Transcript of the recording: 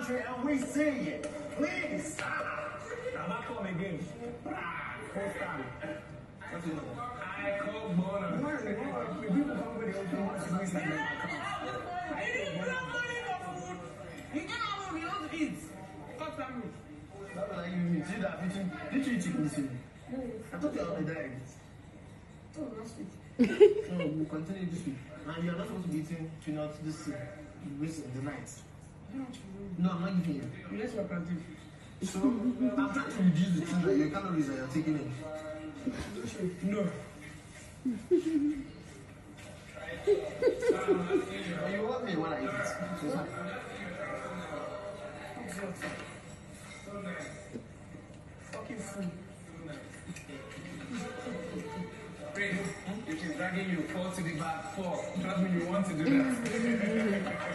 country and we see it. Please. I'm not coming again. First time. I call Bono. People come with the open ones to waste like that. You can't have one, you want to eat. Cut time. That's what you see that. Did you eat chicken this evening? I thought you already died. Oh, last week. No, we'll continue this week. And you're not supposed to be eating tuna this in the night. No, I'm not giving you. Yes, we're planting. So, I'm trying to reduce the tuna, your calories that you're taking in. No. You want me when I eat it. Fucking food. If she's dragging you, fall to the back, fall. Trust me, you want to do that.